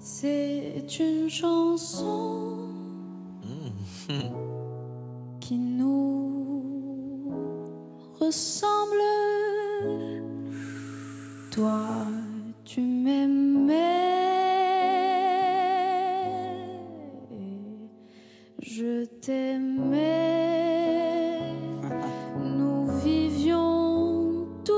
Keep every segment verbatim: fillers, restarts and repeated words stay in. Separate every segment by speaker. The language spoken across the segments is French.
Speaker 1: C'est une chanson mmh. qui nous ressemble. Toi, tu m'aimais, je t'aimais. Nous vivions tous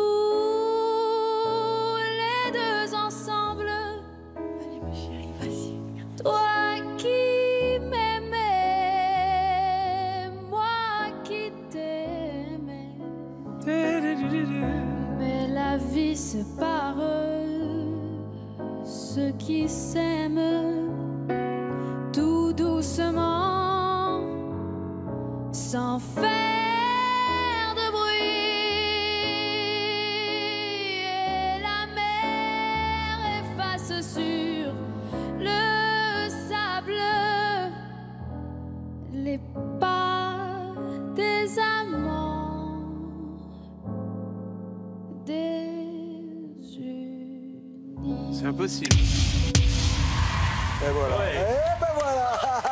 Speaker 1: les deux ensemble.
Speaker 2: Allez ma chérie, vas-y.
Speaker 1: Toi qui m'aimais, moi qui t'aimais. Mais la vie sépare ceux qui s'aiment tout doucement, sans faire de bruit. Et la mer efface sur le sable les pas des amants désunis.
Speaker 3: C'est impossible.
Speaker 4: Et voilà.
Speaker 3: Ouais.
Speaker 4: Et ben voilà.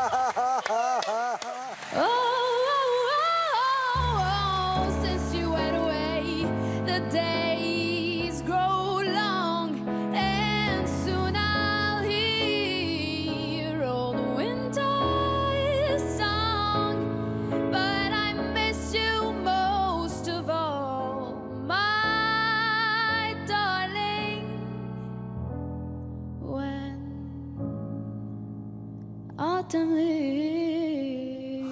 Speaker 1: Oh, oh, oh, oh, since you went away, the days grow long, and soon I'll hear old winter's song. But I miss you most of all, my darling. When autumn leaves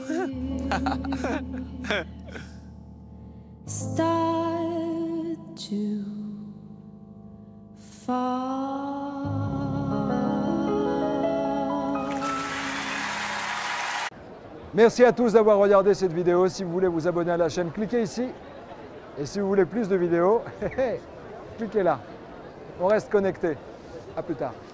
Speaker 1: start to fall.
Speaker 4: Merci à tous d'avoir regardé cette vidéo. Si vous voulez vous abonner à la chaîne, cliquez ici. Et si vous voulez plus de vidéos, cliquez là. On reste connecté. À plus tard.